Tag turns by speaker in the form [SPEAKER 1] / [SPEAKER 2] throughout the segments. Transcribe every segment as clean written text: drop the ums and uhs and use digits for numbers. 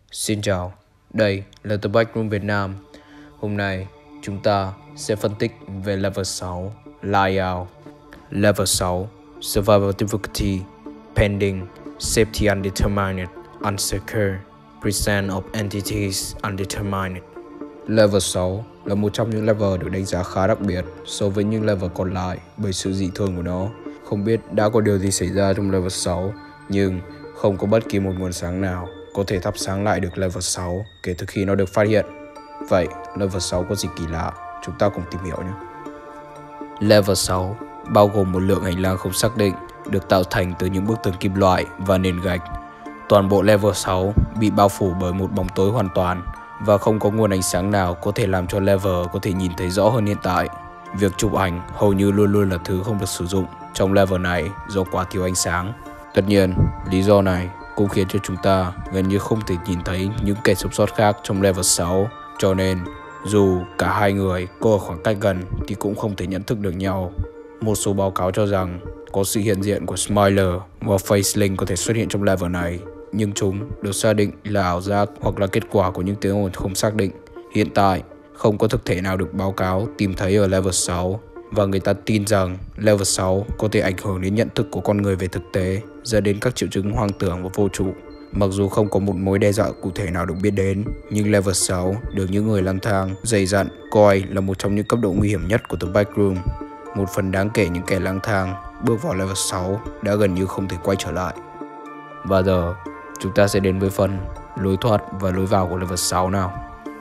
[SPEAKER 1] Xin chào, đây là The Backrooms Việt Nam. Hôm nay chúng ta sẽ phân tích về Level 6 Layout. Level 6 Survival Difficulty Pending Safety Undetermined Unsecure Presence of Entities Undetermined. Level 6 là một trong những level được đánh giá khá đặc biệt so với những level còn lại bởi sự dị thường của nó. Không biết đã có điều gì xảy ra trong level 6, nhưng không có bất kỳ một nguồn sáng nào có thể thắp sáng lại được level 6 kể từ khi nó được phát hiện. Vậy level 6 có gì kỳ lạ? Chúng ta cùng tìm hiểu nhé. Level 6 bao gồm một lượng hành lang không xác định được tạo thành từ những bức tường kim loại và nền gạch. Toàn bộ level 6 bị bao phủ bởi một bóng tối hoàn toàn và không có nguồn ánh sáng nào có thể làm cho level có thể nhìn thấy rõ hơn hiện tại. Việc chụp ảnh hầu như luôn luôn là thứ không được sử dụng trong level này do quá thiếu ánh sáng. Tất nhiên, lý do này cũng khiến cho chúng ta gần như không thể nhìn thấy những kẻ sống sót khác trong level 6, cho nên dù cả hai người có ở khoảng cách gần thì cũng không thể nhận thức được nhau. Một số báo cáo cho rằng có sự hiện diện của Smiler và Facelink có thể xuất hiện trong level này, nhưng chúng được xác định là ảo giác hoặc là kết quả của những tiếng ồn không xác định. Hiện tại, không có thực thể nào được báo cáo tìm thấy ở level 6, và người ta tin rằng level 6 có thể ảnh hưởng đến nhận thức của con người về thực tế, dẫn đến các triệu chứng hoang tưởng và vô trụ. Mặc dù không có một mối đe dọa cụ thể nào được biết đến, nhưng level 6 được những người lang thang dày dặn coi là một trong những cấp độ nguy hiểm nhất của The Backrooms. Một phần đáng kể những kẻ lang thang bước vào level 6 đã gần như không thể quay trở lại. Và giờ, chúng ta sẽ đến với phần lối thoát và lối vào của level 6 nào.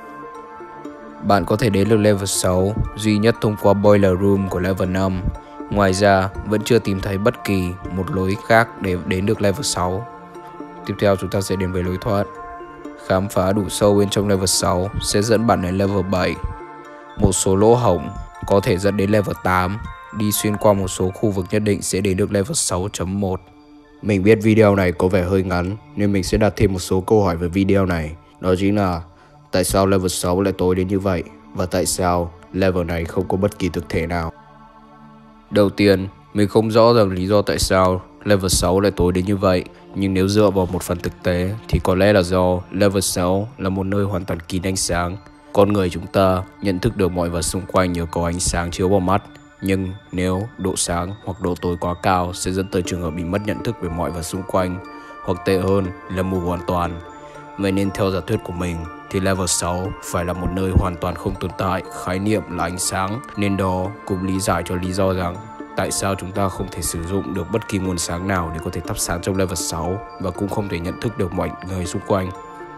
[SPEAKER 1] Bạn có thể đến được level 6 duy nhất thông qua Boiler Room của level 5. Ngoài ra, vẫn chưa tìm thấy bất kỳ một lối khác để đến được level 6. Tiếp theo chúng ta sẽ đến với lối thoát. Khám phá đủ sâu bên trong level 6 sẽ dẫn bạn đến level 7. Một số lỗ hổng có thể dẫn đến level 8. Đi xuyên qua một số khu vực nhất định sẽ đến được level 6.1. Mình biết video này có vẻ hơi ngắn nên mình sẽ đặt thêm một số câu hỏi về video này. Đó chính là tại sao level 6 lại tối đến như vậy? Và tại sao level này không có bất kỳ thực thể nào? Đầu tiên, mình không rõ ràng lý do tại sao level 6 lại tối đến như vậy. Nhưng nếu dựa vào một phần thực tế thì có lẽ là do level 6 là một nơi hoàn toàn kín ánh sáng. Con người chúng ta nhận thức được mọi vật xung quanh nhờ có ánh sáng chiếu vào mắt. Nhưng nếu độ sáng hoặc độ tối quá cao sẽ dẫn tới trường hợp bị mất nhận thức về mọi vật xung quanh, hoặc tệ hơn là mù hoàn toàn. Vậy nên theo giả thuyết của mình thì level 6 phải là một nơi hoàn toàn không tồn tại khái niệm là ánh sáng, nên đó cũng lý giải cho lý do rằng tại sao chúng ta không thể sử dụng được bất kỳ nguồn sáng nào để có thể thắp sáng trong level 6 và cũng không thể nhận thức được mọi người xung quanh.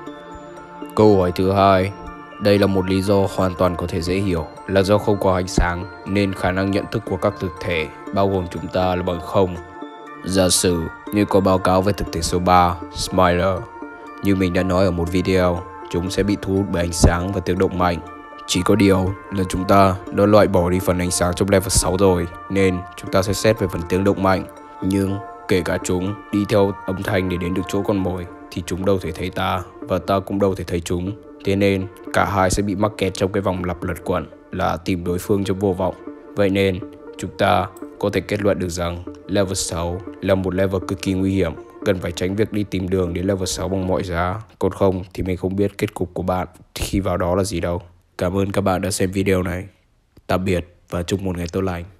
[SPEAKER 1] Câu hỏi thứ hai, đây là một lý do hoàn toàn có thể dễ hiểu, là do không có ánh sáng nên khả năng nhận thức của các thực thể bao gồm chúng ta là bằng 0. Giả sử như có báo cáo về thực thể số 3, Smiler. Như mình đã nói ở một video, chúng sẽ bị thu hút bởi ánh sáng và tiếng động mạnh. Chỉ có điều là chúng ta đã loại bỏ đi phần ánh sáng trong level 6 rồi, nên chúng ta sẽ xét về phần tiếng động mạnh. Nhưng kể cả chúng đi theo âm thanh để đến được chỗ con mồi thì chúng đâu thể thấy ta, và ta cũng đâu thể thấy chúng. Thế nên cả hai sẽ bị mắc kẹt trong cái vòng lặp lật quẩn là tìm đối phương trong vô vọng. Vậy nên chúng ta có thể kết luận được rằng level 6 là một level cực kỳ nguy hiểm, cần phải tránh việc đi tìm đường đến level 6 bằng mọi giá. Còn không thì mình không biết kết cục của bạn khi vào đó là gì đâu. Cảm ơn các bạn đã xem video này. Tạm biệt và chúc một ngày tốt lành.